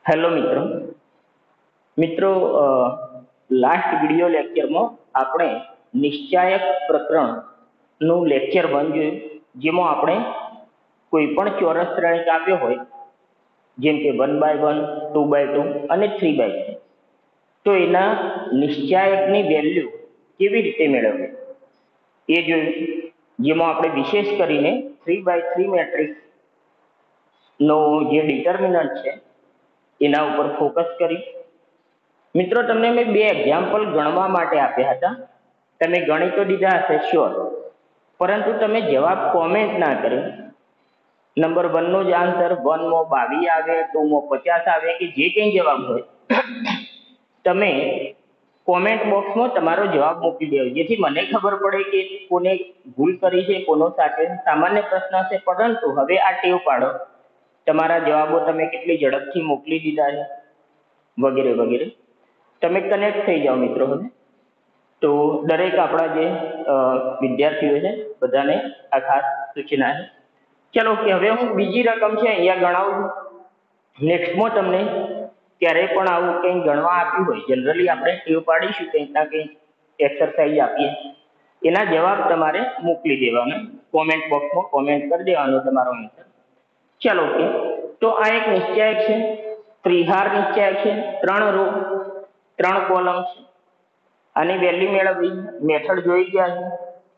Hello મિત્રો. મિત્રો, last video લેક્ચરમાં આપણે નિશ્ચાયક પ્રકરણનું લેક્ચર 1 જોયું, જેમાં આપણે કોઈ પણ ચોરસ શ્રેણિક આપ્યો હોય, જેમ કે 1/1, 2/2 અને 3/3, તો એના નિશ્ચાયકની વેલ્યુ કેવી રીતે મેળવવી એ જોયું. જેમાં આપણે વિશેષ કરીને 3/3 મેટ્રિક્સ નો જે ડિટર્મિનન્ટ છે એના ઉપર ફોકસ કરી. મિત્રો, તમને મેં 2 એક્ઝામ્પલ ગણવા માટે આપ્યા હતા. તમે ગણી તો દીધા હશે શ્યોર, પરંતુ તમે જવાબ કોમેન્ટ ના કર્યો. નંબર 1 નો જ આન્સર 1 માં 22 આવે, 2 માં 50 આવે, કે જે કંઈ જવાબ હોય તમે કોમેન્ટ બોક્સમાં તમારો જવાબ મૂકી દેવો, જેથી મને ખબર પડે કે કોને ભૂલ કરી છે, કોનો સાચો. સામાન્ય પ્રશ્ન છે, પરંતુ હવે આ ટેવ પાડો, તમારા જવાબો તમે કેટલી ઝડપથી મોકલી દીધા છે વગેરે વગેરે. તમે કનેક્ટ થઈ જાઓ મિત્રો. હવે તો દરેક આપણા જે વિદ્યાર્થીઓ છે બધાને આ ખાસ સૂચના છે. ચલો કે હવે હું બીજી રકમ છે અહીંયા ગણાવું છું. નેક્સ્ટમાં તમને ક્યારેય પણ આવું કંઈ ગણવા આપ્યું હોય, જનરલી આપણે ટેવ પાડીશું કંઈક ના કંઈક એક્સરસાઇઝ આપીએ, એના જવાબ તમારે મોકલી દેવાના, કોમેન્ટ બોક્સમાં કોમેન્ટ કરી દેવાનો તમારો આન્સર. ચાલો કે તો આ એક નિશ્ચાયક છે, ત્રિહાર નિશ્ચાયક છે, 3 રો 3 કોલમ છે. આની વેલ્યુ મેળવવી મેથડ જોઈ ગયા છે.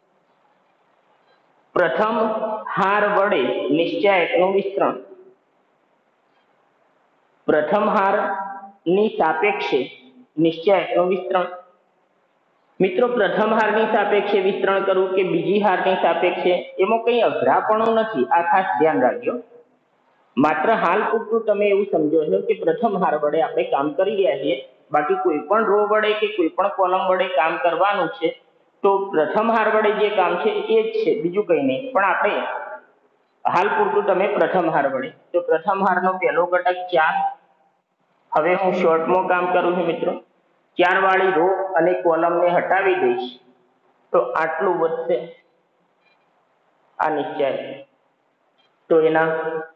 પ્રથમ હાર વડે નિશ્ચાયકનું વિસ્તરણ. પ્રથમ હારની સાપેક્ષે નિશ્ચાયકનું વિસ્તરણ. મિત્રો, પ્રથમ હારની સાપેક્ષે વિસ્તરણ કરવું કે બીજી હારની સાપેક્ષે, એમાં કંઈ અઘરાપણું નથી. આ ખાસ ધ્યાન રાખજો. માત્ર હાલ પૂરતું તમે એવું સમજો છો કે પ્રથમ હાર વડે આપણે કામ કરી રહ્યા છીએ, બાકી કોઈ પણ રો વડે કે કોઈ પણ કોલમ વડે કામ કરવાનું છે તો પ્રથમ હાર વડે જે કામ છે એ જ છે, બીજું કંઈ નહીં. પણ આપણે હાલ પૂરતું તમે પ્રથમ હાર વડે, તો પ્રથમ હારનો પહેલો ઘટક 4. હવે હું શોર્ટમાં કામ કરું છું મિત્રો. 4 વાળી રો અને કોલમને હટાવી દઈશ તો આટલું વધશે આ નિશ્ચાયક. તો એના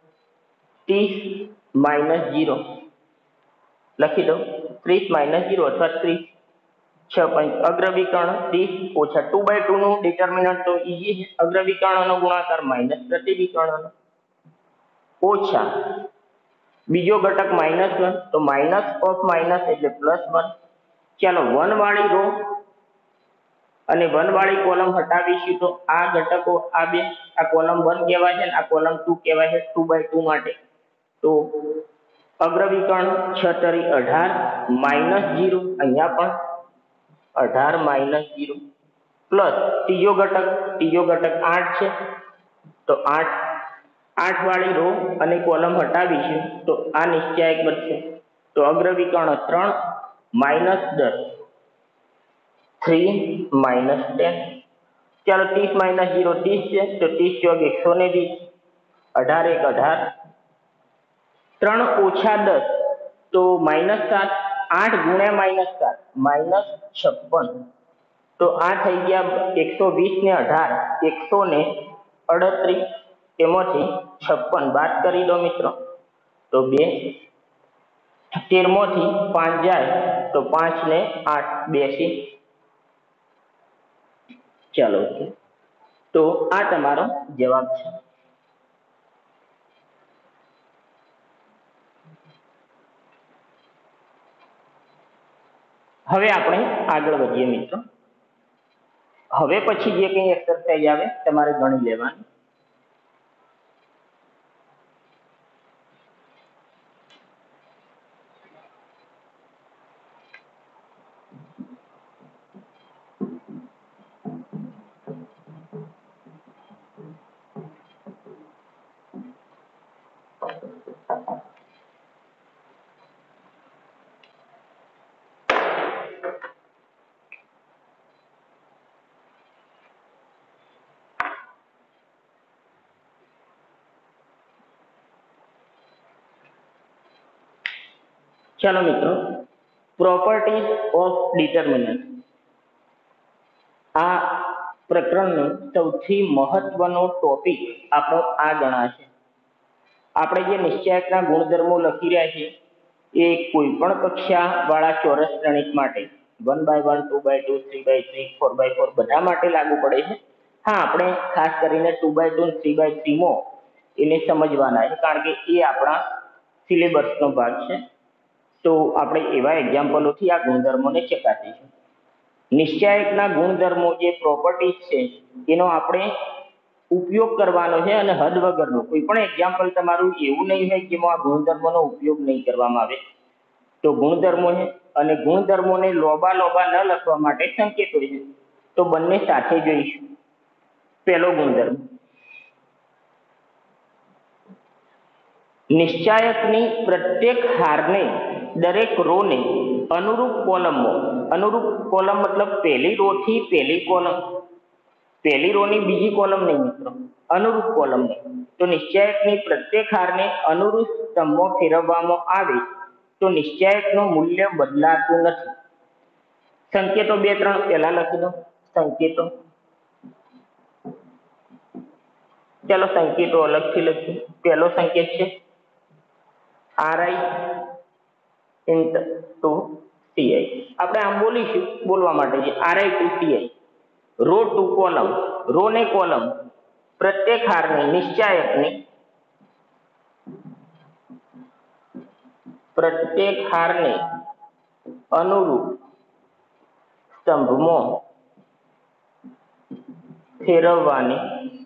30 - 0 લખી દો. 30 - 0 અથવા 30 6 અગ્રવિકર્ણ 30 ઓછા 2/2 નું ડિટર્મિનન્ટ તો ઈઝી છે. અગ્રવિકર્ણનો ગુણાકાર માઇનસ પ્રતિવિકર્ણનો ઓછા બીજો ઘટક -1, તો માઇનસ ઓફ માઇનસ એટલે +1. ચાલો 1 વાળી રો અને 1 વાળી કોલમ હટાવીશું તો આ ઘટકો આ બે, આ કોલમ 1 કહેવાય છે અને આ કોલમ 2 કહેવાય છે 2/2 માટે. તો અગ્રવિકર્ણ 6 તરી 18 - 0, અહીંયા પણ 18 - 0 પ્લસ ત્રીજો ઘટક 8 છે, તો 8 વાળી રો અને કોલમ હટાવીશું તો આ નિશ્ચાયક બનશે. તો અગ્રવિકર્ણ 3 - 10 3 - 10. ચાલો 30 - 0 30 છે, તો 30 ચોક 120, 18 1 18, 3 ઓછા 10 તો -7, 8 ગુણ્યા -7 -56. તો આ થઈ ગયા 120 ને 18 138. એમાંથી 56 બાદ કરી દો મિત્રો, તો 2. 13 માંથી 5 જાય તો 5 ને 8 82. ચાલો, તો આ તમારો જવાબ છે. હવે આપણે આગળ વધીએ મિત્રો. હવે પછી જે કંઈ એક્સરસાઇઝ આવે તમારે ગણી લેવાની. ચાલો મિત્રો, પ્રોપર્ટીઝ ઓફ ડિટર્મિનન્ટ. આ પ્રકરણનો સૌથી મહત્વનો ટોપિક આપણો આ ગણાશે. આપણે જે નિશ્ચાયકના ગુણધર્મો લખી રહ્યા છીએ એ કોઈ પણ કક્ષા વાળા ચોરસ શ્રેણિક માટે 1/1 2/2 3/3 4/4 બધા માટે લાગુ પડે છે. હા, આપણે ખાસ કરીને 2/2 અને 3/3 માં એને સમજવાના છે, કારણ કે એ આપણા સિલેબસનો ભાગ છે. તો આપણે એવા એક્ઝામ્પલોથી આ ગુણધર્મોને ચકાસીશું. નિશ્ચાયકના ગુણધર્મો જે પ્રોપર્ટીઝ છે એનો આપણે ઉપયોગ કરવાનો છે, અને હદ વગરનો કોઈ પણ એક્ઝામ્પલ તમારું એવું નહીં હોય જેમાં આ ગુણધર્મોનો ઉપયોગ નહીં કરવામાં આવે. તો ગુણધર્મો છે, અને ગુણધર્મોને લોબા ન લખવા માટે સંકેતો છે. તો બંને સાથે જોઈશું. પહેલો ગુણધર્મ, નિશ્ચાયકની પ્રત્યેક હારને દરેક રોને અનુરૂપ કોલમમાં, અનુરૂપ કોલમ મતલબ પહેલી રો થી પહેલી કોલમ, પહેલી રોની બીજી કોલમ નહીં મિત્રો, અનુરૂપ કોલમ નહીં. તો નિશ્ચાયકની પ્રત્યેક હારને અનુરૂપ સ્તંભમાં ફેરવવામાં આવે તો નિશ્ચાયકનું મૂલ્ય બદલાતું નથી. સંકેતો 2-3 પહેલા લખી દો. સંકેતો, ચાલો સંકેતો અલગથી લખીએ. પહેલો સંકેત છે RI into CI. આપણે આમ બોલીશું, બોલવા માટે છે RI to CI, row to column, row ને કોલમ, પ્રત્યેક હારને નિશ્ચાયકની, પ્રત્યેક હારને અનુરૂપ સ્તંભમાં ફેરવવાની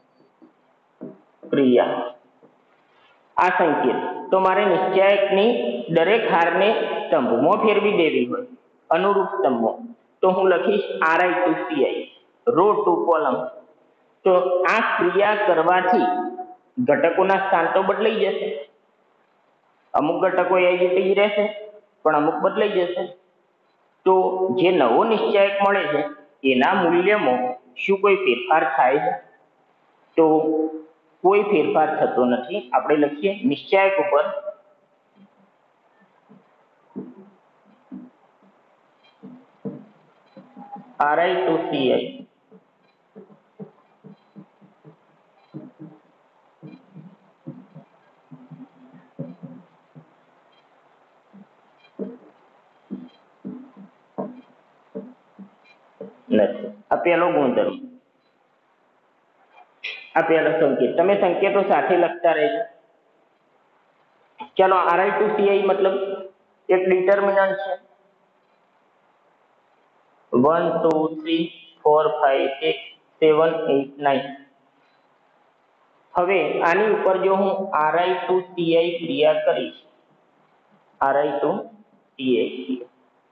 ક્રિયા. આ સંકેત, તો મારે નિશ્ચાયકની દરેક હારને સ્તંભમાં ફેરવી દેવી હોય, અનુરૂપ સ્તંભમાં, તો હું લખીશ RI to CI, row to column. તો આ ક્રિયા કરવાથી ઘટકોના સ્થાન તો બદલાઈ જશે, અમુક ઘટકો એ જ રહેશે પણ અમુક બદલાઈ જશે. તો જે નવો નિશ્ચાયક મળે છે એના મૂલ્યમાં શું કોઈ ફેરફાર થાય છે? તો કોઈ ફેરફાર થતો નથી. આપણે લખીએ નિશ્ચાયક ઉપર RI to CI નથી. આ પહેલો ગુણધર્મ, આ પહેલો સંકેત. તમે સંકેતો સાથે લખતા રહેજો. ચાલો, RI to CI મતલબ એક ડિટર્મિનન્ટ છે 1 2 3 4 5 6 7 8 9. હવે આની ઉપર જો હું RI to CI ક્રિયા કરીશ, RI to CI ક્રિયા,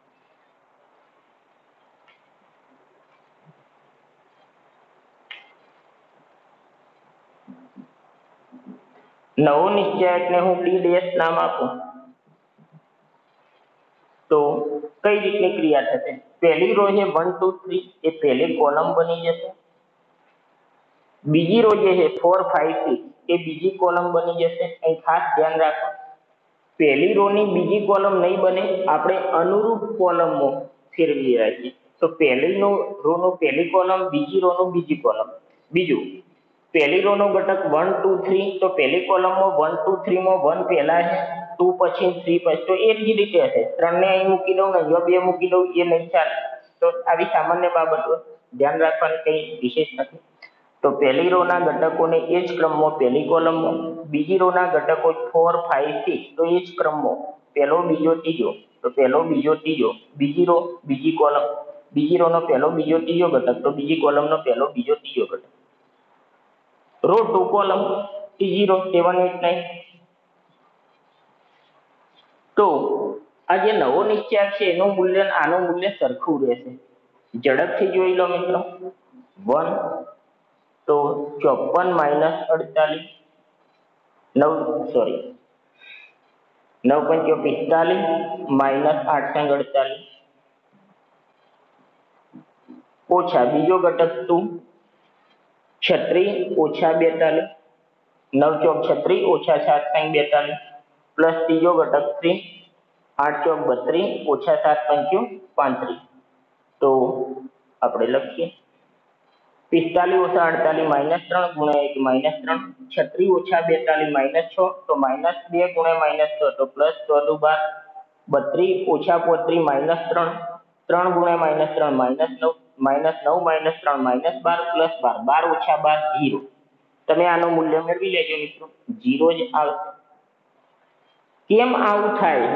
નવો નિશ્ચાયકને હું D' નામ આપું તો કઈ રીતની ક્રિયા થશે? પહેલી રો છે 1 2 3 એ પહેલી કોલમ બની જશે. બીજી રો જે છે 4 5 6 એ બીજી કોલમ બની જશે. અહીં ખાસ ધ્યાન રાખો, પહેલી રો ની બીજી કોલમ નહીં બને, આપણે અનુરૂપ કોલમમાં ફેરવી રાખીએ. તો પહેલી રો નો પહેલી કોલમ, બીજી રો નો બીજી કોલમ. બીજું, પહેલી રો નો ઘટક 1 2 3, તો પહેલી કોલમમાં 1 2 3 માં 1 પહેલા છે, 2 પછી 3 પછી, તો એ જ રીતે હશે. 3 ને અહીં મૂકી દઉં, અહીંયા 2 મૂકી દઉં, એ નહીં ચાલે. તો આવી સામાન્ય બાબતો ધ્યાન રાખવાની કઈ વિશેષ નથી. તો પહેલી રો ના ઘટકોને એ જ ક્રમમાં પહેલી કોલમમાં, બીજી રો ના ઘટકો 4 5 6 તો એ જ ક્રમમાં પહેલો બીજો ત્રીજો, તો પહેલો બીજો ત્રીજો, બીજી રો બીજી કોલમ, બીજી રો નો પહેલો બીજો ત્રીજો ઘટક, તો બીજી કોલમ નો પહેલો બીજો ત્રીજો ઘટક. Row to column T0 7 8 9. તો આ જે નવો નિશ્ચાયક છે એનું મૂલ્ય આનું મૂલ્ય સરખું રહેશે. ઝડપથી જોઈ લો મિત્રો. 1 તો 54 - 48, 9 સોરી 9 × 45 - 8 × 48 ઓછા બીજો ઘટક 2 36 - 42, 9 × 36 - 7 × 42 પ્લસ ત્રીજો ઘટક 3 8 × 32 - 7 × 35. તો આપણે લખીએ 45 - 48 - 3 × 1 - 3, 36 - 42 - 6 તો -2 × -6 તો +14 × 12 32 ઓછા 35 -3, 3 ગુણ્યા -3 -9, -9 -3 -12 પ્લસ 12, 12 ઓછા 12 0. તમે આનું મૂલ્ય મેળવી લેજો મિત્રો, 0 જ આવશે. કેમ આવું થાય?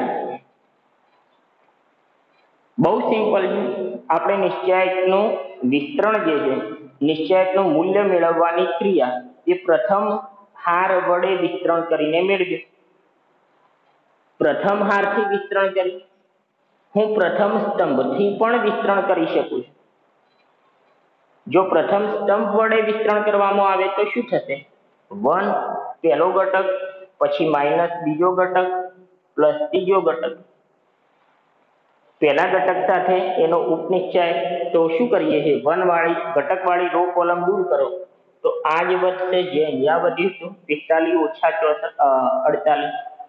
બહુ સિમ્પલ છે. આપણે નિશ્ચાયકનું વિસ્તરણ જે છે, નિશ્ચાયકનું મૂલ્ય મેળવવાની ક્રિયા એ પ્રથમ હાર વડે વિસ્તરણ કરીને મેળવ્યું. પ્રથમ હારથી વિસ્તરણ કરી, હું પ્રથમ સ્તંભથી પણ વિસ્તરણ કરી શકું છું. જો પ્રથમ સ્તંભ વડે વિસ્તરણ કરવામાં આવે તો શું થશે? 1 પહેલો ઘટક, પછી માઇનસ બીજો ઘટક, પ્લસ ત્રીજો ઘટક. પહેલા ઘટક સાથે એનો ઉપનિશ્ચાયક, તો શું કરીએ છીએ? 1 વાળી ઘટક વાળી રો કોલમ દૂર કરો તો આ જ વધશે જે અહીંયા વધ્યું હતું, 45 ઓછા 48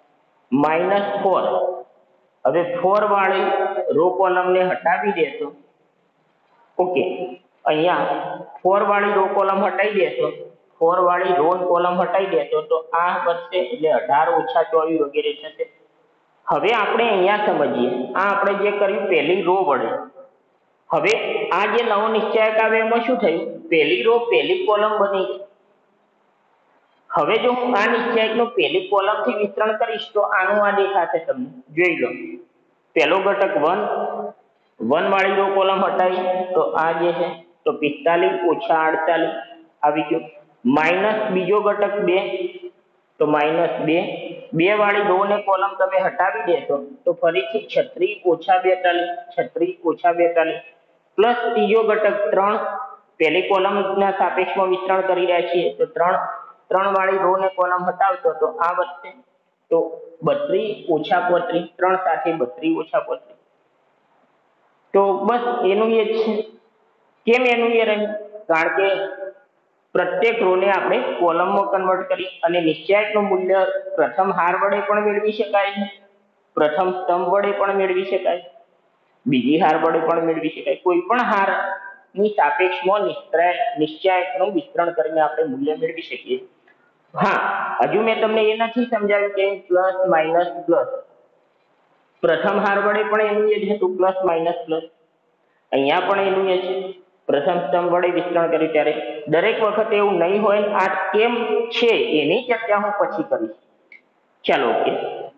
-4. હવે 4 વાળી રો કોલમને હટાવી દેશો. ઓકે, અહીંયા 4 વાળી રો કોલમ હટાવી દેશો, 4 વાળી રો કોલમ હટાવી દેશો તો આ વધશે એટલે 18 ઓછા 24 વગેરે થશે. હવે આપણે અહીંયા સમજીએ, આ આપણે જે કર્યું પહેલી રો વડે. હવે આ જે નવો નિશ્ચાયક આવે એમાં શું થયું? પહેલી રો પહેલી કોલમ બની ગઈ. હવે જો હું આ નિશ્ચાયકનું પહેલી કોલમથી વિસ્તરણ કરીશ તો આનું આ દેખાશે. તમને જોઈ લો, પહેલો ઘટક 1 વાળી રો કોલમ હટાવી તો આ જે છે તો 45 ઓછા 48 આવી ગયો. માઇનસ બીજો ઘટક 2 તો -2. 2 વાળી રો ને કોલમ તમે હટાવી દેશો તો ફરીથી 36 ઓછા 42, 36 ઓછા 42 પ્લસ ત્રીજો ઘટક 3. પહેલી કોલમના સાપેક્ષમાં વિસ્તરણ કરી રહ્યા છીએ તો 3 વાળી રો ને કોલમ હટાવશો તો આ વધશે. તો 32 ઓછા 35, 3 સાથે 32 ઓછા 35. તો બસ એનું એ જ છે. કેમ એનું એ રહ્યું? કારણ કે પ્રત્યેક રોને આપણે કોલમમાં કન્વર્ટ કરી અને નિશ્ચાયકનું મૂલ્ય પ્રથમ હાર વડે પણ મેળવી શકાય, પ્રથમ સ્તંભ વડે પણ મેળવી શકાય, બીજી હાર વડે પણ મેળવી શકાય. કોઈ પણ હારની સાપેક્ષમાં નિશ્ચાયકનું વિસ્તરણ કરીને આપણે મૂલ્ય મેળવી શકીએ. હા, હજુ મેં તમને એ નથી સમજાવ્યું કે પ્લસ માઇનસ પ્લસ. પ્રથમ હાર વડે પણ એનું એ જ હતું, પ્લસ માઇનસ પ્લસ. અહીંયા પણ એનું એ છે. પ્રથમ સ્તંભ વડે વિસ્તરણ કર્યું ત્યારે દરેક વખતે એવું નહીં હોય. આ કેમ છે એની ચર્ચા હું પછી કરીશ. ચાલો, ઓકે.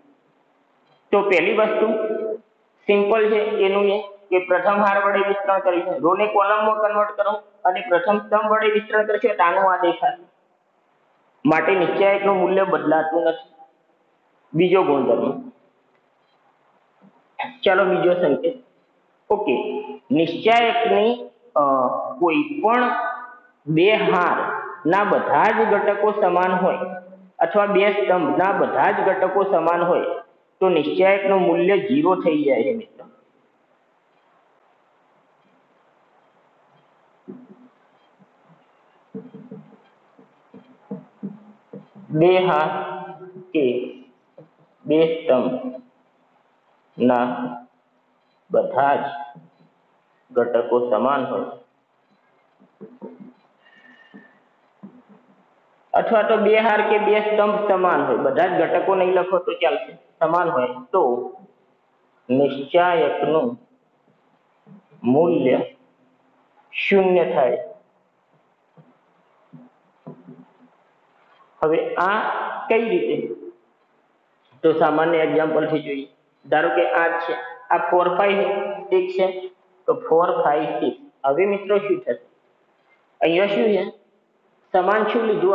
તો પહેલી વસ્તુ સિમ્પલ છે, એનું એ કે પ્રથમ હાર વડે વિસ્તરણ કરીશું, રોને કોલમમાં કન્વર્ટ કરો અને પ્રથમ સ્તંભ વડે વિસ્તરણ કરશો તો આનું આ દેખાશે. માટે નિશ્ચાયકનું મૂલ્ય બદલાતું નથી. બીજો ગુણધર્મ, ચાલો બીજો સંકેત. ઓકે, નિશ્ચાયકની કોઈ પણ બે હાર ના બધા જ ઘટકો સમાન હોય અથવા બે સ્તંભ ના બધા જ ઘટકો સમાન હોય તો નિશ્ચાયકનું મૂલ્ય 0 થઈ જાય છે મિત્રો. બે હાર કે બે સ્તંભ ના બધા જ ઘટકો સમાન હોય અથવા તો બે હાર કે બે સ્તંભ સમાન હોય, બધા જ ઘટકો નહીં લખો તો ચાલશે, સમાન હોય તો નિશ્ચાયકનું મૂલ્ય 0 થાય. હવે આ કઈ રીતે? તો સામાન્ય એક્ઝામ્પલ થી જોઈએ. ધારો કે આ છે, આ 4 5 6 છે તો 4 5 6. હવે મિત્રો શું થશે? અહીંયા શું છે? સમાન શું લીધું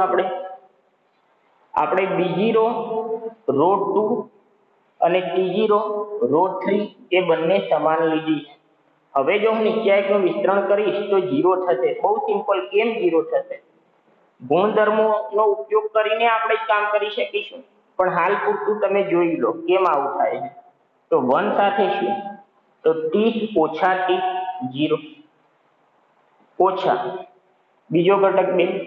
આપણે બીજી રો 2 અને ત્રીજી રો 3 એ બંને સમાન લીધી છે. હવે જો હું નિશ્ચાયકનું વિસ્તરણ કરીશ તો 0 થશે. બહુ સિમ્પલ. કેમ 0 થશે? ગુણધર્મોનો ઉપયોગ કરીને આપણે કામ કરી શકીશું, પણ હાલ પૂરતું તમે જોઈ લો કેમ આવું થાય છે. તો 1 સાથે શું? તો 30 ઓછા 30 0 ઓછા બીજો ઘટક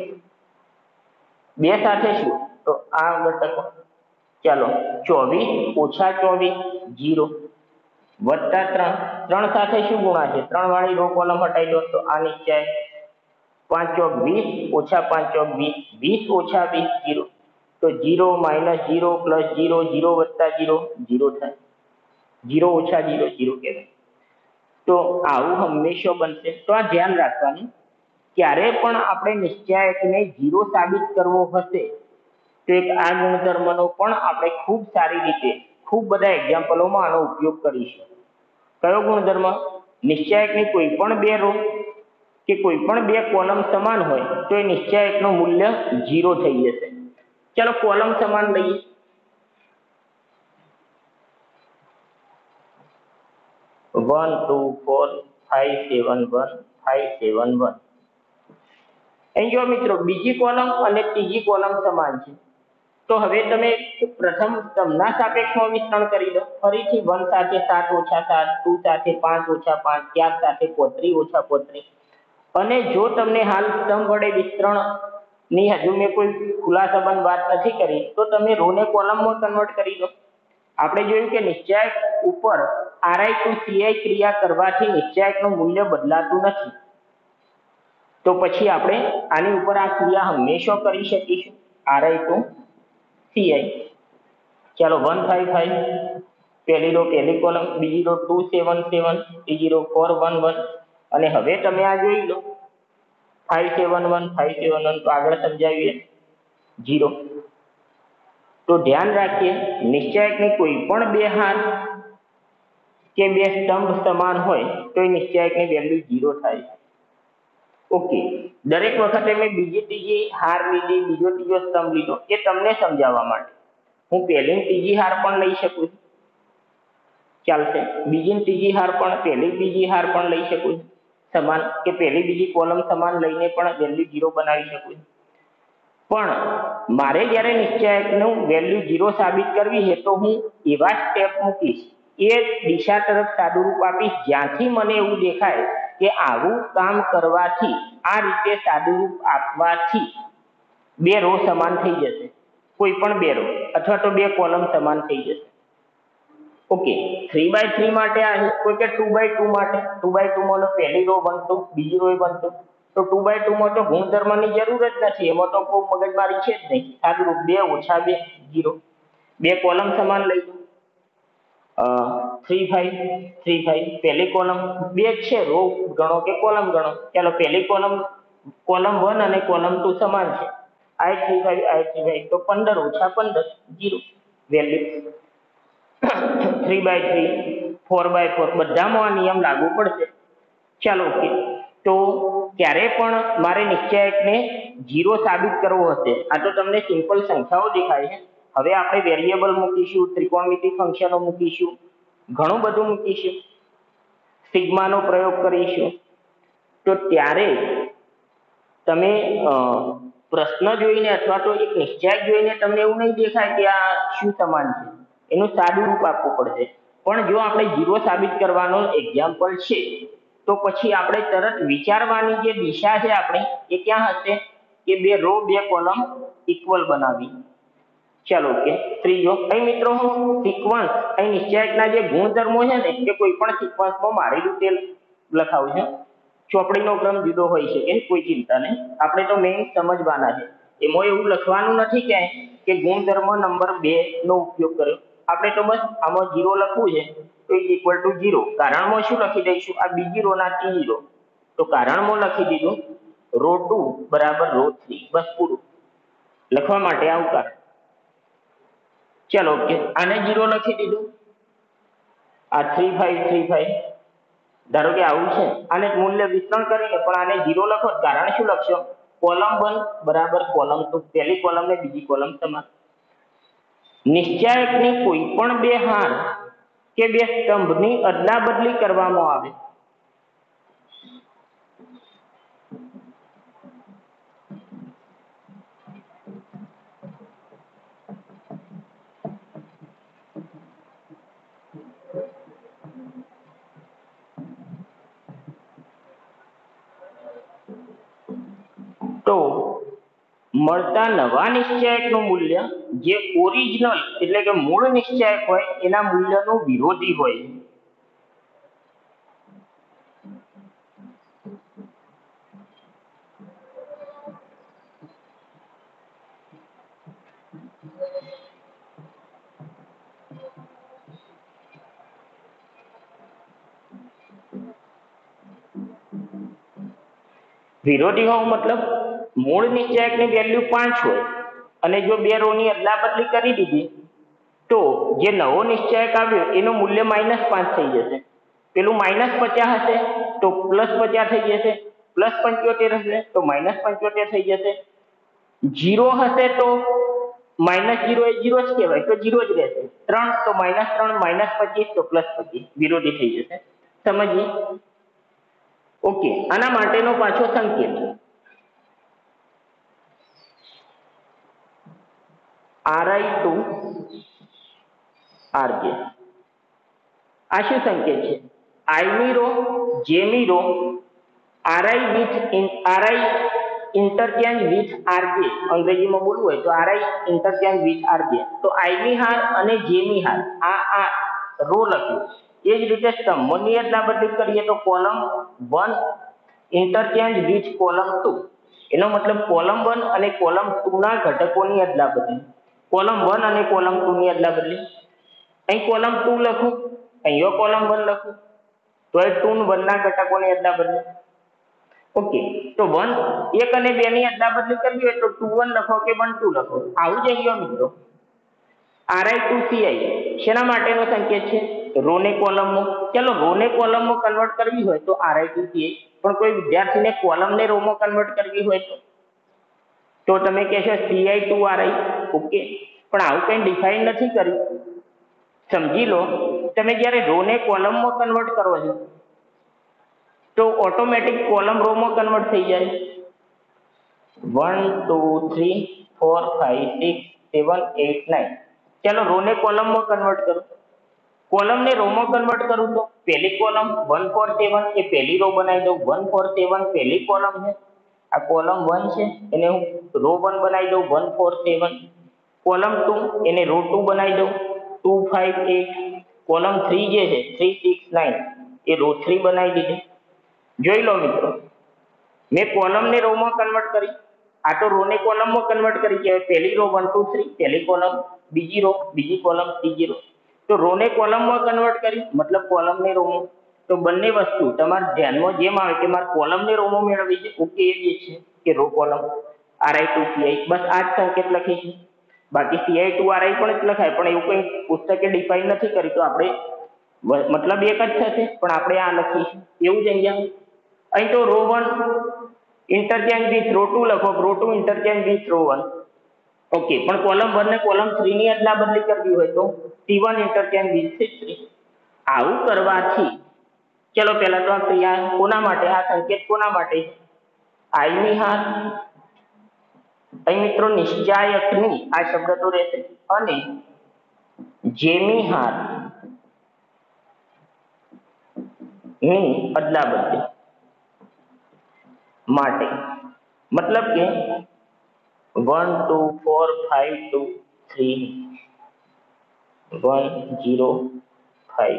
2 સાથે શું? તો આ ઘટકો, ચાલો 24 ઓછા 24 0 વત્તા 3 સાથે શું ગુણાશે? 3 વાળી રો કોલમ હટાવી દો તો આ નિશ્ચાયક 5 ચોક 20 ઓછા 5 ચોક 20 20 ઓછા 20 0 તો 0 -0 +0 0 વત્તા 0 0 થાય. 0 ઓછા 0 0 કહેવાય. તો આવું હંમેશા બનશે. તો આ ધ્યાન રાખવાનું, ક્યારે પણ આપણે નિશ્ચાયકને 0 સાબિત કરવો હશે તો એક આ ગુણધર્મનો પણ આપણે ખૂબ સારી રીતે ખૂબ બધા એક્ઝામ્પલોમાં આનો ઉપયોગ કરીશું. કયો ગુણધર્મ? નિશ્ચાયકની કોઈ પણ બે રો કે કોઈ પણ બે કોલમ સમાન હોય તો એ નિશ્ચાયકનું મૂલ્ય 0 થઈ જશે. ચાલો કોલમ સમાન લઈએ. 1 2 4 5 7 1 5 7 1. અહીં જો મિત્રો બીજી કોલમ અને ત્રીજી કોલમ સમાન છે તો હવે તમે પ્રથમ સ્તંભના સાપેક્ષમાં વિસ્તરણ કરી દો. ફરીથી 1 સાથે 7 ઓછા 7, 2 સાથે 5 ઓછા 5, 4 સાથે 35 ઓછા 35. અને જો તમને હાલ સ્તંભ વડે વિસ્તરણની હજુ મેં કોઈ ખુલાસાબંધ વાત નથી કરી તો તમે રોને કોલમમાં કન્વર્ટ કરી દો. આપણે જોયું કે નિશ્ચાયક ઉપર RI to CI ક્રિયા કરવાથી નિશ્ચાયકનું મૂલ્ય બદલાતું નથી. તો પછી આપણે આની ઉપર આ ક્રિયા હંમેશા કરી શકીશું, RI to CI. ચાલો 1 5 5 પહેલી રો પહેલી કોલમ, બીજી રો 2 7 7, ત્રીજી રો 4 1 1. અને હવે તમે આ જોઈ લો 5 7 1 5 7 1. તો આગળ સમજાવીએ 0. તો ધ્યાન રાખીએ, નિશ્ચાયકની કોઈ પણ બે હાર કે બે સ્તંભ સમાન હોય તો એ નિશ્ચાયકની વેલ્યુ 0 થાય. ઓકે, દરેક વખતે મેં બીજી ત્રીજી હાર લીધી, બીજો ત્રીજો સ્તંભ લીધો એ તમને સમજાવવા માટે. હું પહેલી ત્રીજી હાર પણ લઈ શકું છું, ચાલશે. બીજી ત્રીજી હાર પણ, પહેલી બીજી હાર પણ લઈ શકું છું સમાન, કે પહેલી બીજી કોલમ સમાન લઈને પણ વેલ્યુ 0 બનાવી શકું છું. પણ મારે જ્યારે નિશ્ચાયકનું વેલ્યુ 0 સાબિત કરવી છે તો હું એવા સ્ટેપ મૂકીશ, એ દિશા તરફ સાદુરૂપ આપીશ જ્યાંથી મને એવું દેખાય કે આવું કામ કરવાથી, આ રીતે સાદુરૂપ આપવાથી બે રો સમાન થઈ જશે, કોઈ પણ બે રો અથવા તો બે કોલમ સમાન થઈ જશે. ઓકે, 3 by 3 માટે આ કોઈ કે 2 by 2 માટે, 2 by 2 માં પહેલી રો બનતું, બીજી રો બનતું. તો 2 by 2 માં તો ગુણધર્મની જરૂર જ નથી, એમાં તો કોઈ મગજમારી છે જ નહીં. સાદુરૂપ 2 ઓછા 2 0. બે કોલમ સમાન લઈ લો, 3 5 3 5. પહેલી કોલમ બે છે, રો ગણો કે કોલમ ગણો. ચાલો પહેલી કોલમ 1 અને કોલમ 2 સમાન છે, I 3 5 I 3 5. તો 15 ઓછા 15 0 વેલ્યુ. 3 by 3 4 by 4 બધામાં આ નિયમ લાગુ પડશે. ચાલો ઓકે. તો ક્યારે પણ મારે નિશ્ચાયકને 0 સાબિત કરવો હશે, આ તો તમને સિમ્પલ સંખ્યાઓ દેખાય છે. હવે આપણે વેરિયેબલ મૂકીશું, ત્રિકોણમિતિ ફંક્શનો મૂકીશું, ઘણું બધું મૂકીશું, સિગ્માનો પ્રયોગ કરીશું. તો ત્યારે તમે પ્રશ્ન જોઈને અથવા તો એક નિશ્ચાયક જોઈને તમને એવું નહીં દેખાય કે આ શું સમાન છે, એનું સાદું રૂપ આપવું પડશે. પણ જો આપણે 0 સાબિત કરવાનો એક્ઝામ્પલ છે તો પછી આપણે તરત વિચારવાની જે દિશા છે આપણી એ ક્યાં હશે કે બે રો બે કોલમ ઇક્વલ બનાવી. ચાલો ઓકે. ત્રીજો, અહીં મિત્રો હું સિક્વન્સ, અહીં નિશ્ચાયકના જે ગુણધર્મો છે ને કે કોઈ પણ સિક્વન્સમાં મારી રીતે લખાવું છે. ચોપડીનો ક્રમ જુદો હોય છે, કોઈ ચિંતા નહીં, આપણે તો મેઇન સમજવાના છે. એમાં એવું લખવાનું નથી કે ગુણધર્મ નંબર 2 નો ઉપયોગ કર્યો. આપણે તો બસ આમાં 0 લખવું છે તો ઇઝ ઇક્વલ ટુ 0. કારણમાં શું લખી દઈશું, આ બીજી રો ના ત્રીજી રો, તો કારણમાં લખી દીધું રો 2 બરાબર રો 3, બસ પૂરું. લખવા માટે આવું કારણ. ચાલો ઓકે, આને 0 લખી દીધું, આ 3 5 3 5. ધારો કે આવું છે, આને મૂલ્ય વિસ્તરણ કરીને પણ આને 0 લખો. કારણ શું લખશો, કોલમ 1 બરાબર કોલમ 2, પહેલી કોલમ ને બીજી કોલમ સમાન. નિશ્ચાયકની કોઈ પણ બે હાર કે બે સ્તંભની અદલા બદલી કરવામાં આવે તો મળતા નવા નિશ્ચાયકનું મૂલ્ય જે ઓરિજિનલ એટલે કે મૂળ નિશ્ચાયક હોય એના મૂલ્યનું વિરોધી હોય. વિરોધી હોવું મતલબ મૂળ નિશ્ચાયકની વેલ્યુ 5 હોય અને જો બે રોની અદલા બદલી કરી દીધી તો જે નવો નિશ્ચાયક આવ્યો એનું મૂલ્ય -5 થઈ જશે. પેલું -50 હશે તો +50 થઈ જશે, +75 હશે તો -75 થઈ જશે, 0 હશે તો -0 એ 0 જ કહેવાય તો 0 જ રહેશે, 3 તો -3, -25 તો +25, વિરોધી થઈ જશે. સમજીએ? ઓકે, આના માટેનો પાછો સંકેત Ri to Rj. આ શું સંકેત છે? I ની રો J ની row Ri interchange with Rj, અંગ્રેજીમાં બોલવું હોય તો Ri ઇન્ટરચેન્જ વિથ Rj. તો I ની હાર અને J ની હાર આ રો લખ્યું. એ જ રીતે સ્તંભોની અદલા બદલી કરીએ તો કોલમ 1 ઇન્ટરચેન્જ વિથ કોલમ 2. એનો મતલબ કોલમ 1 અને કોલમ 2 ના ઘટકોની અદલા બદલી. કોલમ 1 અને કોલમ 2 ની અદલા બદલી. અહીં કોલમ 2 લખું, અહીંયા કોલમ 1 લખું તો એ 2 અને 1 ના ઘટકોની અદલા બદલી. ઓકે, તો 1 અને 2 ની અદલા બદલી કરવી હોય તો 2 1 લખો કે 1 2 લખો. આવું જ અહીંયા મિત્રો Ri to Ci શેના માટેનો સંકેત છે? રો ને કોલમમાં. ચલો રો ને કોલમમાં કન્વર્ટ કરવી હોય તો Ri to Ci, પણ કોઈ વિદ્યાર્થીને કોલમ ને રો માં કન્વર્ટ કરવી હોય તો તમે કહેશો Ci to Ri. ઓકે, પણ આવું કંઈ ડિફાઇન નથી કર્યું. સમજી લો, તમે જ્યારે રો ને કોલમમાં કન્વર્ટ કરો છો તો ઓટોમેટિક કોલમ રો માં કન્વર્ટ થઈ જાય. 1 2 3 4 5 6 7 8 9. ચાલો રો ને કોલમમાં કન્વર્ટ કરો. કોલમ ને રો માં કન્વર્ટ કરું તો પહેલી કોલમ 1 4 7 એ પહેલી રો બનાવી દઉં. 1 4 7 પહેલી કોલમ છે, આ કોલમ 1 છે, એને હું રો 1 બનાવી દઉં. 1 4 7 કોલમ 2 એને રો 2 બનાવી દઉં. 2 5 8 કોલમ 3 જે છે 3 6 9 એ રો 3 બનાવી દીધી. જોઈ લો મિત્રો, મેં કોલમ ને રો માં કન્વર્ટ કરી, આ તો રો ને કોલમમાં કન્વર્ટ કરી કહેવાય. પહેલી રો 1 2 3 પહેલી કોલમ, બીજી રો બીજી કોલમ, ત્રીજી રો. તો રો ને કોલમમાં કન્વર્ટ કરી મતલબ કોલમ ને રો માં. તો બંને વસ્તુ તમારા ધ્યાનમાં જેમ આવે કે મારે કોલમ ને રો માં મેળવવી છે, ઓકે, એ જ છે કે row column Ri to Ci. બસ આ જ સંકેત લખીશું. બાકી Ci to Ri પણ જ લખાય, પણ એવું કંઈ પુસ્તકે ડિફાઇન નથી કરી તો આપણે મતલબ એક જ થશે, પણ આપણે આ લખીશું. એવું જ અહીંયા અહીં તો રો 1 ઇન્ટરચેન્જ વિથ રો 2 લખો, row 2 interchange with row 1. Okay, પણ કોલમ 1 ને કોલમ 3 ની અદલા બદલી કરવી હોય તો C1 ઇન્ટરચેન્જ વિથ C3. આવું કરવાથી ચલો પહેલા તો આ કોના માટે, આ સંકેત કોના માટે? I ની હાર, અહીં મિત્રો નિશ્ચાયકની આ શબ્દ તો રહેશે, અને J ની હાર ની અદલા બદલી માટે. મતલબ કે 1 2 4 5 2 3 1 0 5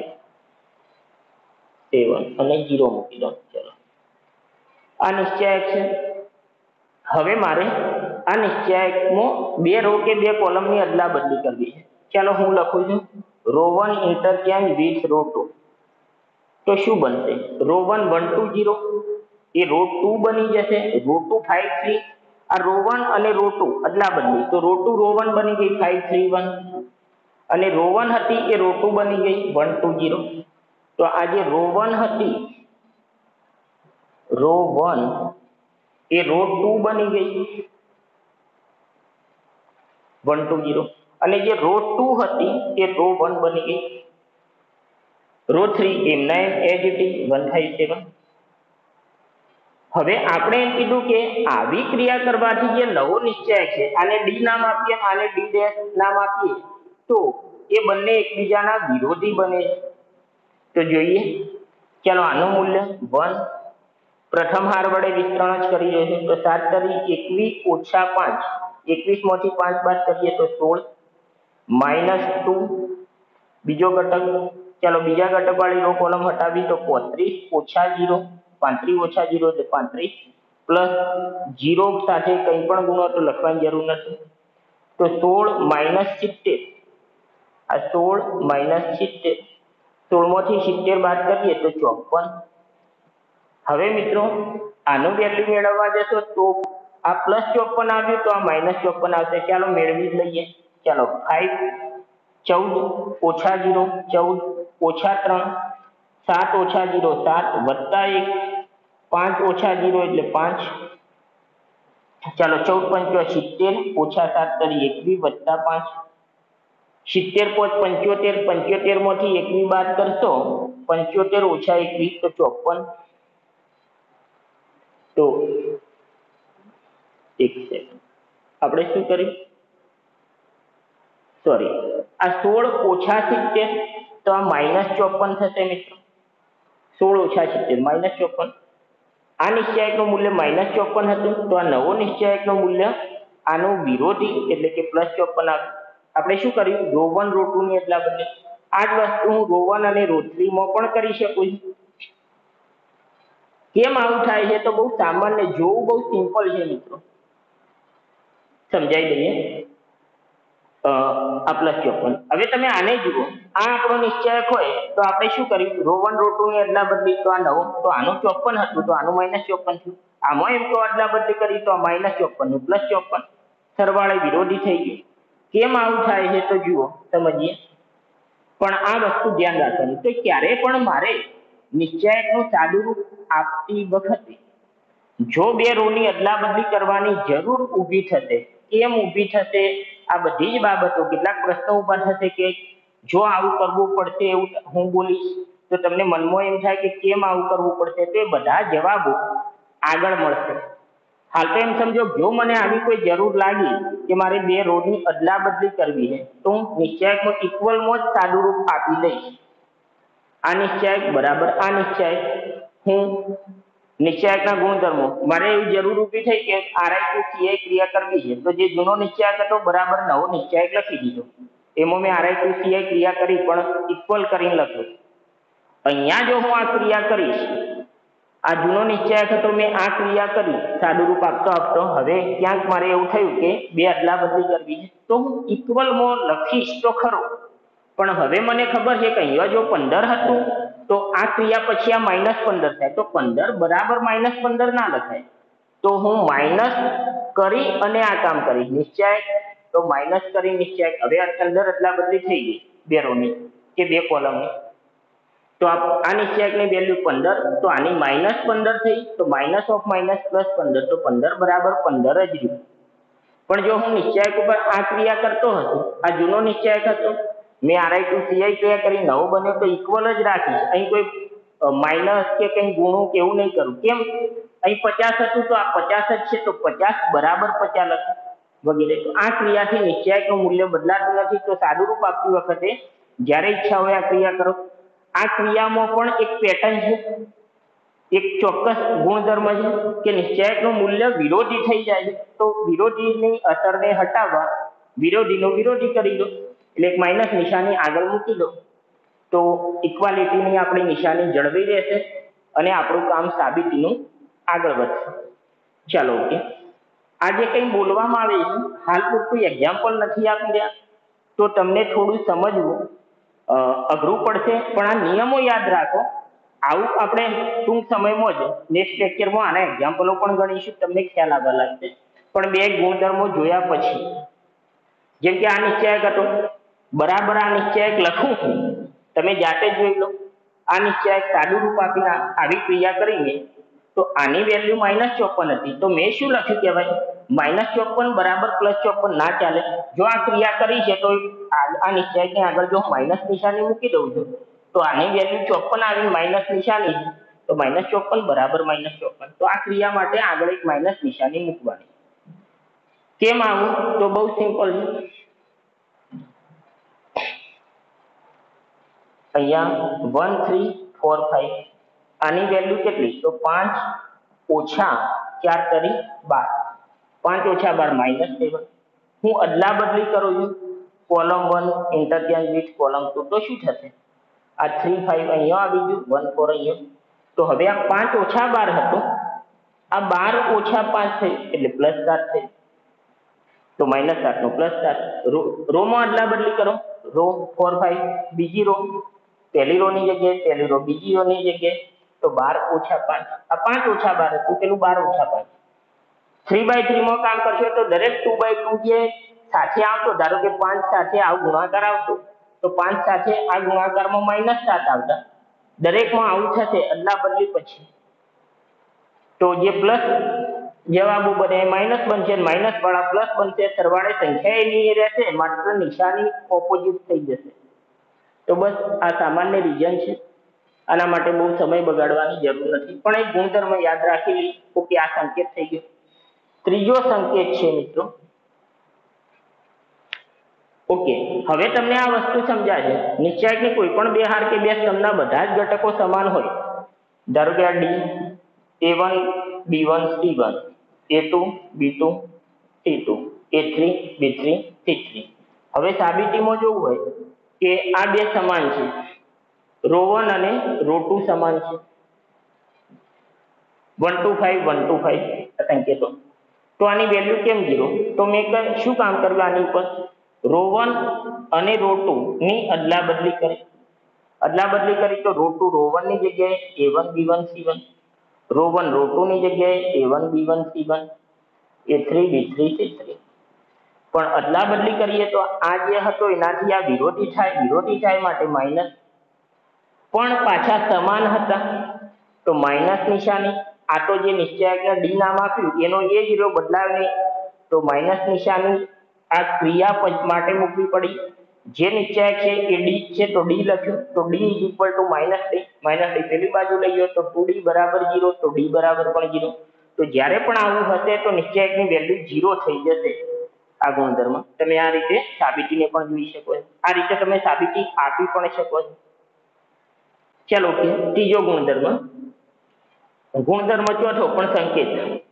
7 અને 0 મૂકી દો. ચલો, આ નિશ્ચાયક છે. હવે મારે આ નિશ્ચાયકમાં બે રો કે બે કોલમની અદલા બદલી કરવી છે. ચાલો હું લખું છું રો 1 ઇન્ટરચેન્જ વિથ રો 2. તો શું બનશે? રો 1 1 2 0 એ રો 2 બની જશે. રો 2 5 3, આ રો 1 અને રો 2 અદલા બદલી તો રો 2 રો 1 બની ગઈ 5 3 1, અને રો 1 હતી એ રો 2 બની ગઈ 1 2 0. તો આ જે રો 1 હતી, રો 1 એ રો 2 બની ગઈ 1 2 0, અને જે રો 2 હતી એ રો 1 બની ગઈ રો 3 એમના એજ હતી 1 5 7. હવે આપણે એમ કીધું કે આવી ક્રિયા કરવાથી જે નવો નિશ્ચય છે, આને ડી નામ આપીએ, આને ડી ડેશ નામ આપીએ, તો એ બંને એકબીજાના વિરોધી બને. તો જોઈએ, ચાલો આનું મૂલ્ય 1 પ્રથમ હાર વડે વિસ્તરણ જ કરી જોઈશું. તો 7 તરી 21 ઓછા 5, 21 માંથી 5 બાદ કરીએ તો 16 -2 બીજો ઘટક. ચાલો બીજા ઘટક વાળી રો કોલમ હટાવી તો 35 ઓછા 0, 35 ઓછા 0 એટલે 35, પ્લસ 0 સાથે કંઈ પણ ગુણો તો લખવાની જરૂર નથી. તો 16 -70, આ 16 -70, 16 માંથી 70 બાદ કરીએ તો 54. હવે મિત્રો આનું વેલ્યુ મેળવવા જશો તો આ +54 આવ્યું તો આ -54 આવશે. ચાલો મેળવી જ લઈએ. ચાલો 5 14 ઓછા 0 14 ઓછા 3 7 ઓછા 0 7 વત્તા 1 5 ઓછા 0 એટલે 5. ચાલો 14 પંચા 70 ઓછા 7 કરી 21 વત્તા 5 70 પોચ 75 75 માંથી 21 બાદ કરશો 75 ઓછા 21 તો 54. તો એક સેકન્ડ આપણે શું કર્યું સોરી આ 16 ઓછા 70 તો આ -54 થશે મિત્રો. 16 ઓછા 70 -54. આ નિશ્ચાયકનું મૂલ્ય -54 હતું તો આ નવો નિશ્ચાયકનું મૂલ્ય આનું વિરોધી એટલે કે +54 આવ્યું. આપણે શું કર્યું રો 1 રો 2 ની એટલા બદલે આ જ વસ્તુ હું રો 1 અને રો 3 માં પણ કરી શકું છું. કેમ આવું થાય છે તો બહુ સામાન્ય જોવું બહુ સિમ્પલ છે મિત્રો. સમજાઈ દઈએ. આ +54 હવે તમે આને જુઓ આ આપણો નિશ્ચાયક હોય તો આપણે શું કર્યું રો 1 રો 2 ની અદલા બદલી તો આ નવો તો આનું 54 હતું તો આનું -54 થયું. આમાં એમ તો અદલા બદલી કરી તો આ -54 નું +54 સરવાળે વિરોધી થઈ ગયું. કેમ આવું થાય છે તો જુઓ સમજીએ. પણ આ વસ્તુ ધ્યાન રાખવાની તો ક્યારે પણ મારે નિશ્ચાયકનું સાદું રૂપ આપતી વખતે જો બે રોની અદલા બદલી કરવાની જરૂર ઊભી થશે. કેમ ઊભી થશે આ બધી જ બાબતો કેટલાક પ્રશ્નો ઊભા થશે કે જો આવું કરવું પડશે એવું હું બોલીશ તો તમને મનમાં એમ થાય કે કેમ આવું કરવું પડશે તો એ બધા જવાબો આગળ મળશે. હાલ તો એમ સમજો જો મને આવી કોઈ જરૂર લાગી કે મારે બે રોની અદલા બદલી કરવી છે તો હું નિશ્ચાયકમાં ઇક્વલમાં જ સાદું રૂપ આપી દઈશ. આ નિશ્ચાયક બરાબર આ નિશ્ચાયક હું નિશ્ચાયકના ગુણધર્મો મારે એવી જરૂર ઊભી થઈ કે RI to CI ક્રિયા કરવી છે તો જે જૂનો નિશ્ચાયક હતો બરાબર નવો નિશ્ચાયક લખી દીધો. એમાં મેં RI to CI ક્રિયા કરી પણ ઇક્વલ કરીને લખ્યું. અહીંયા જો હું આ ક્રિયા કરીશ આ જૂનો નિશ્ચાયક હતો મેં આ ક્રિયા કરી સાદું રૂપ આપતો હવે ક્યાંક મારે એવું થયું કે બે અદલા બદલી કરવી છે તો હું ઇક્વલમાં લખીશ તો ખરો પણ હવે મને ખબર છે કે અહીંયા જો 15 હતું તો આ ક્રિયા પછી આ -15 થાય તો 15 બરાબર -15 ના લખાય. તો હું માઇનસ કરી અને આ કામ કરીશ નિશ્ચાયક તો માઇનસ કરી નિશ્ચાયક હવે અંદર અદલા બદલી થઈ ગઈ બે રોની કે બે કોલમની. તો આ નિશ્ચાયકની વેલ્યુ 15 તો આની -15 થઈ તો -(-) +15 તો 15 બરાબર 15 જ રહ્યું. પણ જો હું નિશ્ચાયક ઉપર આ ક્રિયા કરતો હતો આ જૂનો નિશ્ચાયક હતો મેં RI to CI ક્રિયા કરી નવો બન્યો તો ઇક્વલ જ રાખીશ. અહીં કોઈ માઇનસ કે કંઈ ગુણું કે એવું નહીં કરું. કેમ અહીં 50 હતું તો આ 50 જ છે તો 50 બરાબર 50 લખો વગેરે. તો આ ક્રિયાથી નિશ્ચાયકનું મૂલ્ય બદલાતું નથી. તો સાદું રૂપ આપતી વખતે જ્યારે ઈચ્છા હોય આ ક્રિયા કરો. આ ક્રિયામાં પણ એક પેટર્ન છે એક ચોક્કસ ગુણધર્મ છે કે નિશ્ચાયકનું મૂલ્ય વિરોધી થઈ જાય છે તો વિરોધીની અસરને હટાવવા વિરોધીનો વિરોધી કરી દો એટલે એક માઇનસ નિશાની આગળ મૂકી દો તો ઇક્વાલિટીની આપણી નિશાની જળવાઈ રહેશે અને આપણું કામ સાબિતીનું આગળ વધશે. ચાલો ઓકે. આ જે કંઈ બોલવામાં આવે છે હાલ પૂરતું એક્ઝામ્પલ નથી આપી રહ્યા તો તમને થોડું સમજવું અઘરું પડશે પણ આ નિયમો યાદ રાખો. આવું આપણે ટૂંક સમયમાં જ નેક્સ્ટ લેક્ચરમાં આના એક્ઝામ્પલો પણ ગણીશું તમને ખ્યાલ આવવા લાગશે. પણ બે ગુણધર્મો જોયા પછી જેમ કે આ નિશ્ચાયક હતો બરાબર આ નિશ્ચાયક લખું છું તમે જાતે જ જોઈ લો. આ નિશ્ચાયક સાદું રૂપ આપીને આવી ક્રિયા કરીને તો આની વેલ્યુ -54 હતી તો મેં શું લખ્યું કહેવાય -54 બરાબર +54 ના ચાલે. જો આ ક્રિયા કરી છે તો આ નિશ્ચાયકની આગળ જો માઇનસ નિશાની મૂકી દઉં છું તો આની વેલ્યુ 54 આવી માઇનસ નિશાની તો -54 બરાબર -54 તો આ ક્રિયા માટે આગળ એક માઇનસ નિશાની મૂકવાની. કેમ આવું તો બહુ સિમ્પલ છે. અહીંયા 1 3 4 5 આની વેલ્યુ કેટલી તો 5 ઓછા 4 તરી 12 5 ઓછા 12 -7. હું અદલા બદલી કરું છું કોલમ 1 ઇન્ટરચેન્જ વિથ કોલમ 2 તો શું થશે આ 3 5 અહીંયા આવી ગયું 1 4 અહીંયા તો હવે આ 5 ઓછા 12 હતું આ 12 ઓછા 5 થઈ એટલે +7 થઈ તો -7 નો +7 રો માં અદલા બદલી કરો રો 4 5 બીજી રો પહેલી રો ની જગ્યાએ પહેલી રો બીજી રો ની જગ્યાએ તો 12 ઓછા 5, આ 5 ઓછા 12 હતું, પેલું 12 ઓછા 5. 3/3 માં કામ કરશો તો દરેક 2/2 જે સાથે આવતો, ધારો કે 5 સાથે આ ગુણાકાર આવતો, તો 5 સાથે આ ગુણાકારમાં -7 આવતા. દરેકમાં આવું થશે અદલા બદલી પછી, તો જે પ્લસ જવાબો બને માઇનસ બનશે, માઇનસ વાળા પ્લસ બનશે, સરવાળે સંખ્યા એની રહેશે, માત્ર નિશાની ઓપોઝિટ થઈ જશે. તો બસ આ સામાન્ય રીઝન છે. આના માટે બહુ સમય બગાડવાની જરૂર નથી, પણ એક ગુણધર્મ યાદ રાખી લઈ. ઓકે, આ સંકેત થઈ ગયો. ત્રીજો સંકેત છે મિત્રો. ઓકે, હવે તમને આ વસ્તુ સમજાશે. નિશ્ચયકની કોઈ પણ બે હાર કે બે સ્તંભના બધા જ ઘટકો સમાન હોય. ધારો કે આ D, A1 B1 C1, A2 B2 C2, A3 B3 C3. હવે સાબિતીમાં જોવું હોય કે આ બે સમાન છે, રો 1 અને રો 2 સમાન છે, 1 2 5 1 2 5 સંકેતો. તો આની વેલ્યુ કેમ 0? તો મેં શું કામ કર્યું આની ઉપર? રો 1 અને રો 2 ની અદલા બદલી કરી. તો રો 2 રો 1 ની જગ્યાએ A1 B1 C1, row 1 row 2 ની જગ્યાએ A1 B1 C1, A3 B3 C3. પણ અદલા બદલી કરીએ તો આ જે હતો એનાથી આ વિરોધી થાય માટે માઇનસ, પણ પાછા સમાન હતા તો માઇનસ નિશાની. આ તો જે નિશ્ચયકને ડી નામ આપ્યું એનો એ જ રહ્યો, બદલાવ નહીં, તો માઇનસ નિશાની આ ક્રિયા માટે મૂકવી પડી. જે નિશ્ચયક છે એ ડી છે તો ડી લખ્યું, તો ડી = -d પેલી બાજુ લઈ ગયો તો 2d બરાબર 0, તો ડી બરાબર પણ 0. તો જ્યારે પણ આવું હશે તો નિશ્ચયકની વેલ્યુ 0 થઈ જશે. આ ગુણધર્મ તમે આ રીતે સાબિતીને પણ જોઈ શકો છો. આ રીતે તમે સાબિતી આપી પણ શકો છો. ચાલો, ત્રીજો ગુણધર્મ ચોથો પણ સંકેત,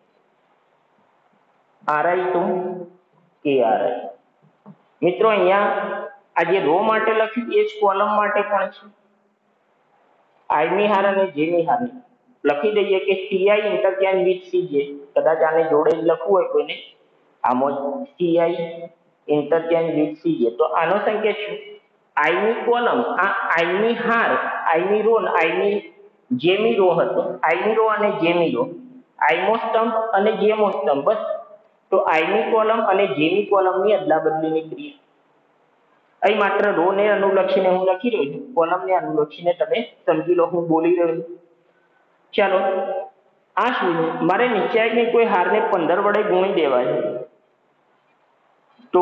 Ri to Kri. મિત્રો અહીંયા આ જે રો માટે લખ્યું એ જ કોલમ માટે પણ છે. I ની હાર અને J ની હાર લખી દઈએ કે Ci ઇન્ટરચેન્જ વિથ Cj. કદાચ આને જોડે જ લખવું હોય કોઈને, આમાં Ci ઇન્ટરચેન્જ વિથ Cj. તો આનો સંકેત શું? I ની કોલમ, આ I ની હાર, I ની રો, I ની J ની રો હતો, I ની રો અને J ની રો, I મો સ્તંભ અને J મો સ્તંભ. બસ, તો I ની કોલમ અને J ની કોલમની અદલા બદલીની ક્રિયા. અહીં માત્ર રો ને અનુલક્ષીને હું લખી રહ્યો છું, કોલમને અનુલક્ષીને તમે સમજી લો હું બોલી રહ્યો છું. ચાલો, આ શું છે? મારે નિશ્ચયકની કોઈ હારને 15 વડે ગુણી દેવા છે. તો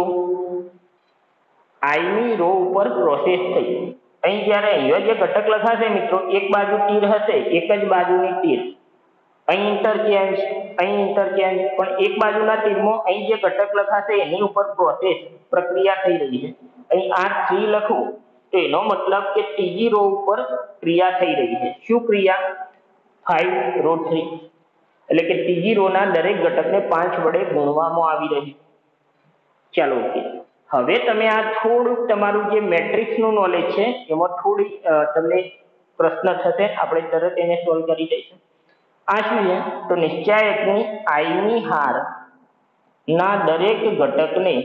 I ની રો ઉપર પ્રોસેસ થઈ. અહીં જ્યારે અહીંયા જે ઘટક લખાશે મિત્રો, એક બાજુ તીર હશે, એક જ બાજુની તીર, અહીં ઇન્ટરચેન્જ, પણ એક બાજુના તીરમાં અહીં જે ઘટક લખાશે એની ઉપર પ્રોસેસ, પ્રક્રિયા થઈ રહી છે. અહીં R3 લખું તો એનો મતલબ કે ત્રીજી રો ઉપર ક્રિયા થઈ રહી છે. શું ક્રિયા? 5 રો 3, એટલે કે ત્રીજી રોના દરેક ઘટકને 5 વડે ગુણવામાં આવી રહ્યું. ચાલો, ઓકે. હવે તમે આ થોડુંક તમારું જે મેટ્રિક્સનું નોલેજ છે એમાં થોડી તમને પ્રશ્ન થશે, આપણે તરત એને સોલ્વ કરી દઈશું. આ શું છે? તો નિશ્ચયકની I ની હાર ના દરેક ઘટકને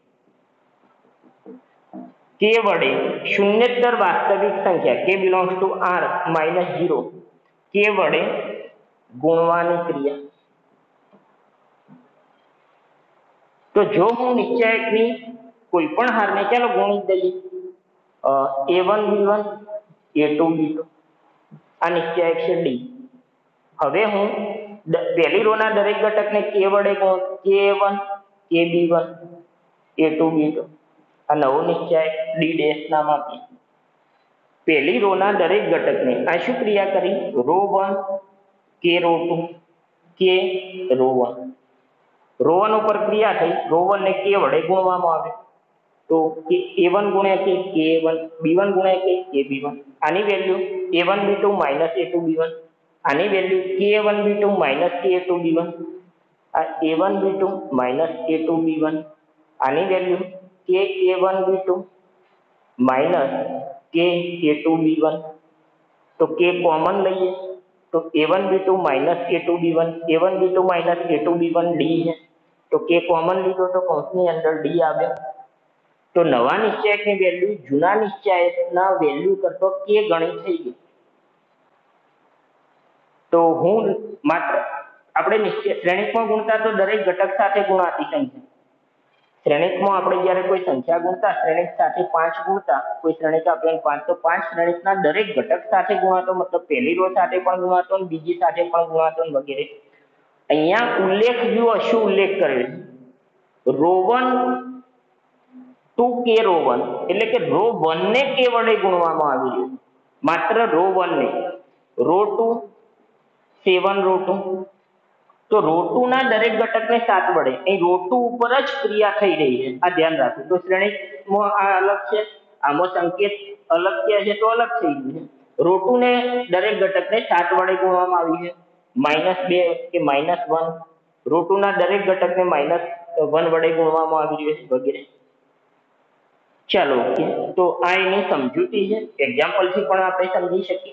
k વડે શૂન્યેતર વાસ્તવિક સંખ્યા k belongs to R -0 k વડે ગુણવાની ક્રિયા. તો જો હું નિશ્ચયકની કોઈ પણ હારને ચાલો ગુણી દઈએ, A1 B1 A2 B2, આ નિશ્ચયક છે D. હવે હું પહેલી રોના દરેક ઘટકને k વડે ગુણ, K1 KB1 A2 B2, આ નવો નિશ્ચયક D' નામ આપીએ. પહેલી રોના દરેક ઘટકને આ શું ક્રિયા કરી? Row 1 K row 2 K row 1, row 1 ઉપર ક્રિયા થઈ, રો 1 ને k વડે ગુણવામાં આવે તો A1 ગુણ્યા k A1, B1 ગુણ્યા k B1. આની value A1 B2 A2 B1, આની value K1 B2 K2 B1, આ A1 B2 A2 B1, આની value K1 B2 K2 B1. તો k કોમન લઈએ તો A1 B2 A2 B1, A1 B2 A2 B1 D છે, તો k common લીધો તો કૌંસની અંદર D આવે. તો નવા નિશ્ચયકની વેલ્યુ જૂના નિશ્ચયકના વેલ્યુ કરતો k ગણી થઈ ગઈ. તો હું માત્ર આપણે નિશ્ચય શ્રેણિકમાં ગુણતા તો દરેક ઘટક સાથે ગુણાતી સંખ્યા, શ્રેણિકમાં આપણે જ્યારે કોઈ સંખ્યા ગુણતા શ્રેણિક સાથે 5 ગુણતા, કોઈ શ્રેણિક આપેલ 5 તો 5 શ્રેણિકના દરેક ઘટક સાથે ગુણાતો, મતલબ પહેલી રો સાથે પણ ગુણાતો અને બીજી સાથે પણ ગુણાતો વગેરે. અહીંયા ઉલ્લેખ જુઓ, શું ઉલ્લેખ કર્યો છે? રો1 ટુ કે રો1, એટલે કે રો1 ને કે વડે ગુણવામાં આવી રહ્યું, માત્ર રો1 ને. રો2 7 રો2, તો રો2 ના દરેક ઘટકને 7 વડે, અહીં રો2 ઉપર જ ક્રિયા થઈ રહી છે, આ ધ્યાન રાખો. તો શ્રેણિકમાં આ અલગ છે, આમાં સંકેત અલગ કે છે તો અલગ થઈ ગયું છે. રો2 ને દરેક ઘટકને 7 વડે ગુણવામાં આવી છે, -2 કે -1. રો2 ના દરેક ઘટકને -1 વડે ગુણવામાં આવી રહ્યું છે વગેરે. ચાલો, ઓકે. તો આ એની સમજૂતી છે, એક્ઝામ્પલથી પણ આપણે સમજી શકીએ.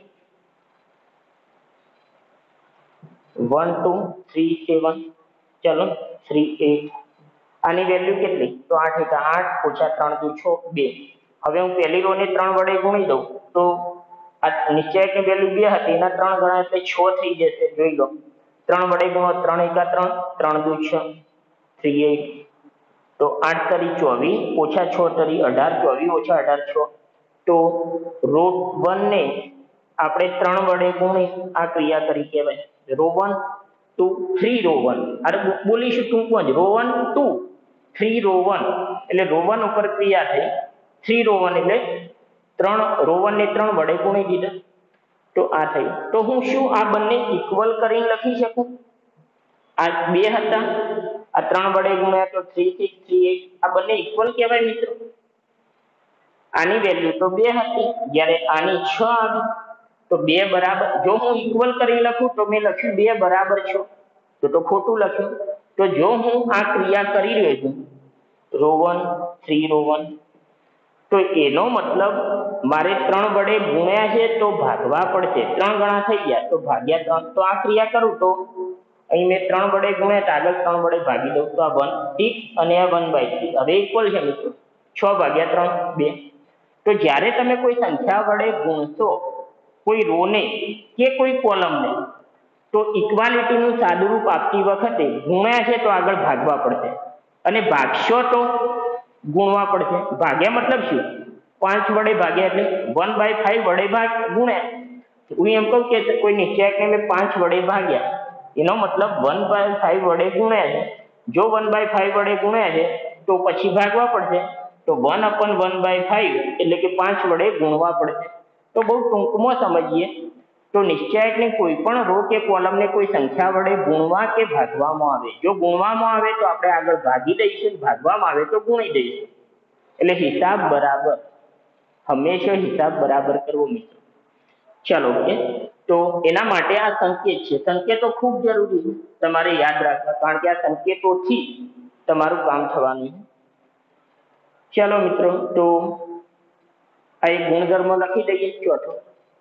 1 2 3 7, ચલો 3 8. આની વેલ્યુ કેટલી? તો 8 × 8 ઓછા 3 × 6 2. હવે હું પહેલી રો ને 3 વડે ગુણી દઉં તો આ નિશ્ચયકની વેલ્યુ 2 હતી, એના 3 ગણા એટલે 6 થઈ જશે. જોઈ લો, 3 વડે ગુણો, 3 × 3 3 × 6 3 8. તો 8 તરી 24 ઓછા 6 તરી 18, 24 ઓછા 18 6. તો રો1 ને આપણે 3 વડે ગુણી આ ક્રિયા કરી કહેવાય. રો1 ટુ 3 રો1, અરે બોલીશું ટૂંકમાં જ, રો1 ટુ 3 રો1, એટલે રો1 ઉપર ક્રિયા થઈ, 3 રો1 એટલે 3 રો1 ને 3 વડે ગુણી દીધા. તો આ થઈ. તો હું શું આ બંને ઇક્વલ કરીને લખી શકું? આ 2 હતા, આ 3 વડે ગુણ્યા તો 3 6 3 8, આ બંને ઇક્વલ કહેવાય મિત્રો. આની વેલ્યુ તો 2 હતી, જ્યારે આની 6 આવી, તો 2 બરાબર, જો હું ઇક્વલ કરી લખું તો મેં લખ્યું 2 બરાબર 6, તો ખોટું લખ્યું. તો જો હું આ ક્રિયા કરી રહ્યો છું રો1 3 રો1, તો એનો મતલબ મારે 3 વડે ગુણ્યા છે તો ભાગવા પડશે. 3 ગણા થઈ ગયા તો ભાગ્યા 3. તો આ ક્રિયા કરું તો અહીં મેં 3 વડે ગુણ્યા, આગળ 3 વડે ભાગી દઉં તો આ 1 6 અને આ 1/3 હવે ઇક્વલ છે મિત્રો. 6 ભાગ્યા 3 2. તો જ્યારે તમે કોઈ સંખ્યા વડે ગુણશો કોઈ રો ને કે કોઈ કોલમને, તો ઇક્વાલિટીનું સાદુરૂપ આપતી વખતે ગુણ્યા છે તો આગળ ભાગવા પડશે, અને ભાગશો તો ગુણવા પડશે. ભાગ્યા મતલબ શું? 5 વડે ભાગ્યા એટલે 1/5 વડે ગુણ્યા. હું એમ કહું કે કોઈ નિશ્ચયકને મેં 5 વડે ભાગ્યા, એનો મતલબ 1/5 વડે ગુણ્યા છે. જો 1/5 વડે ગુણ્યા છે તો પછી ભાગવા પડશે, તો 1/1/5 એટલે કે 5 વડે ગુણવા પડશે. તો બહુ ટૂંકમાં સમજીએ તો નિશ્ચયકની કોઈ પણ રો કે કોલમને કોઈ સંખ્યા વડે ગુણવા કે ભાગવામાં આવે, જો ગુણવામાં આવે તો આપણે આગળ ભાગી દઈશું, ભાગવામાં આવે તો ગુણી દઈશું. એટલે હિસાબ બરાબર, હંમેશા હિસાબ બરાબર કરવો મિત્રો. ચાલો, ઓકે. તો એના માટે આ સંકેત છે, સંકેતો ખૂબ જરૂરી છે તમારે યાદ રાખવા, કારણ કે આ સંકેતોથી તમારું કામ થવાનું છે. ચાલો મિત્રો, તો આ એક ગુણધર્મ લખી દઈએ. ચોથો,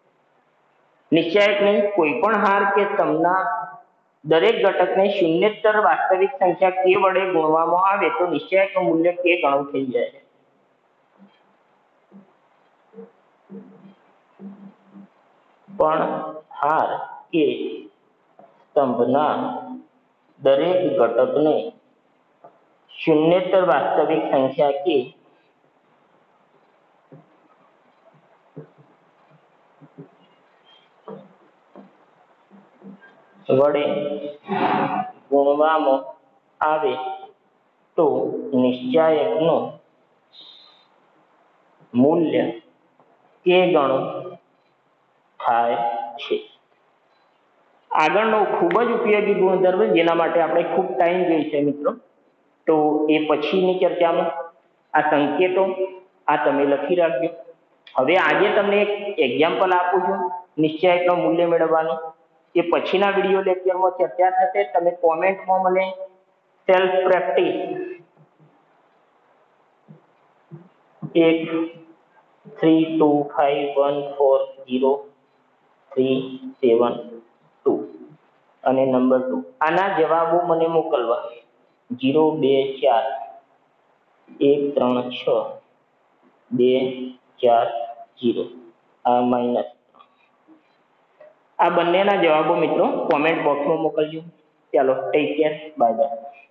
નિશ્ચયકની કોઈ પણ હાર કે સમના દરેક ઘટકને શૂન્યેતર વાસ્તવિક સંખ્યા કે વડે ગુણવામાં આવે તો નિશ્ચયકનું મૂલ્ય કે ગણું થઈ જાય. પણ હાર કે સ્તંભના દરેક ઘટકને શૂન્યેતર વાસ્તવિક સંખ્યા કે વડે ગુણવામાં આવે તો નિશ્ચયકનું મૂલ્ય કે ગણું થાય છે. આગળનો ખૂબ જ ઉપયોગી ગુણધર્મ, જેના માટે આપણે ખૂબ ટાઈમ જોઈશે મિત્રો, તો એ પછીની ચર્ચામાં. આ સંકેતો આ તમે લખી રાખજો. હવે આજે તમને એક એક્ઝામ્પલ આપું છું નિશ્ચયકનું મૂલ્ય મેળવવાનું, એ પછીના વિડીયો લેક્ચરમાં ચર્ચા થશે. તમે કોમેન્ટમાં મને સેલ્ફ પ્રેક્ટિસ 8 3 2 5 1 4 0 3 7 2 અને નંબર 2 આના જવાબો મને મોકલવા. 0 2 4 1 3 6 2 4 0, આ માઇનસ. આ બંનેના જવાબો મિત્રો કોમેન્ટ બોક્સમાં મોકલજો. ચાલો ટેક કેર, બાય બાય.